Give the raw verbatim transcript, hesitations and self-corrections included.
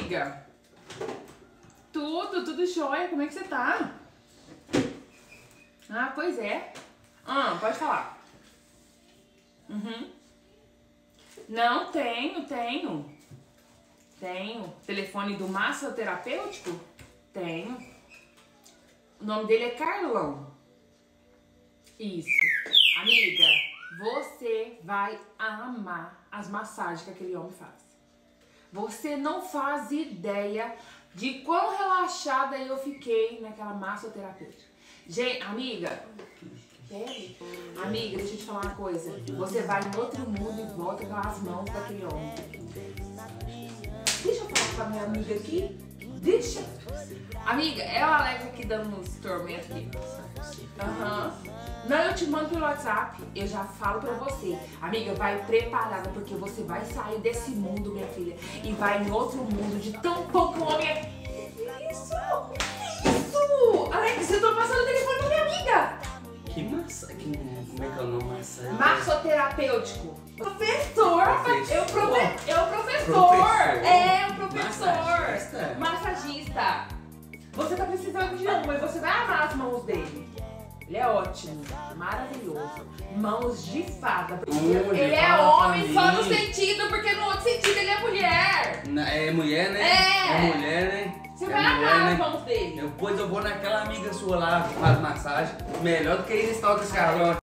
amiga? Tudo, tudo jóia. Como é que você tá? Ah, pois é. Ah, pode falar. Uhum. Não, tenho, tenho. Tenho. Telefone do massoterapêutico? Tenho. O nome dele é Carlão. Isso. Amiga, você vai amar as massagens que aquele homem faz. Você não faz ideia de quão relaxada eu fiquei naquela massoterapêutica. Gente, amiga, peraí. Amiga, deixa eu te falar uma coisa. Você vai em outro mundo e volta com as mãos daquele homem. Deixa eu falar com a minha amiga aqui. Deixa. Amiga, é o Alex aqui dando uns tormentos aqui. Aham. Uhum. Não, eu te mando pelo WhatsApp. Eu já falo pra você. Amiga, vai preparada, porque você vai sair desse mundo, minha filha, e vai em outro mundo de tão pouco homem é... Isso! Isso! Alex, eu tô passando o telefone pra minha amiga. Que massa... Que, como é que é o nome? Massagem? Massoterapêutico. Professor! Professor. Eu, profe... eu professor. Professor. É, o professor. Massagista. Massagista. Você tá precisando de uma e você vai amar as mãos dele. Ele é ótimo, maravilhoso. Mãos de fada. Onde? Ele é Fala homem pra só mim. no sentido, porque no outro sentido ele é mulher. Na- É mulher, né? É. É mulher, né? Você é vai mulher, amar né? as mãos dele. Depois eu vou naquela amiga sua lá que faz massagem. Melhor do que ir nesse tal desse Carlão.